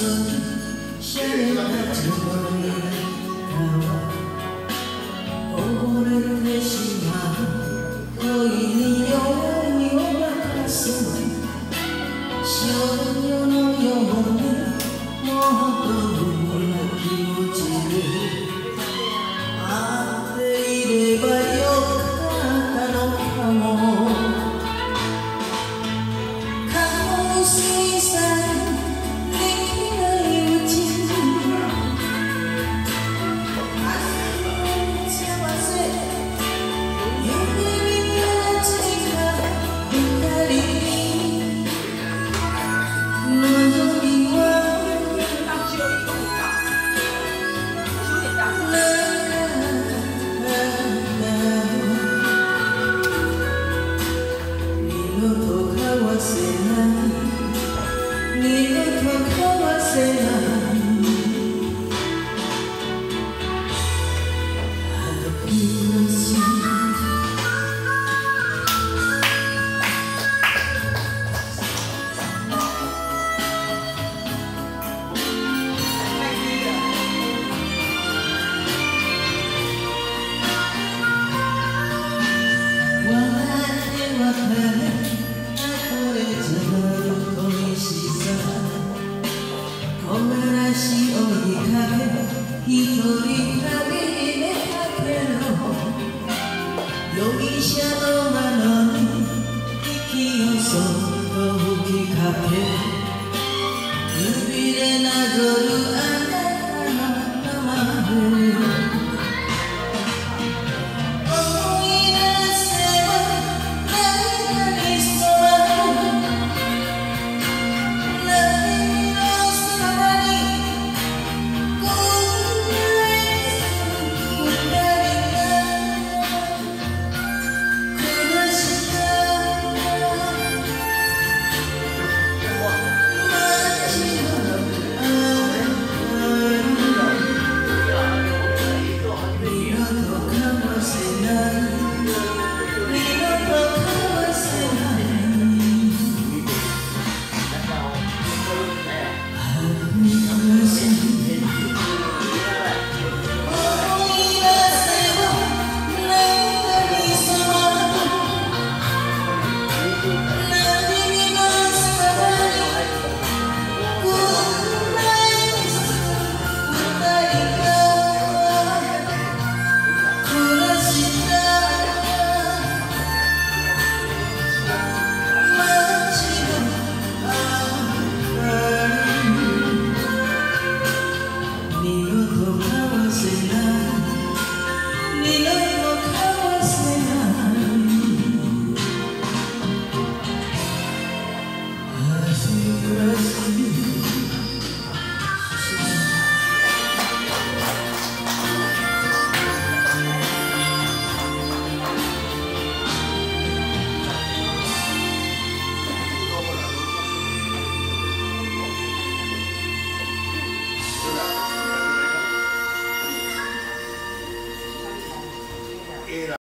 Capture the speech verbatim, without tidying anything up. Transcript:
シャレたつもりだ溺れてしまう恋に酔いを任す少女のようにもっと無な気持ちで会っていればよかったのかも顔を水彩二度と交わせない一人旅でかけろ容疑者の窓に息をそっと吹きかけ指でなぞるあなたの名前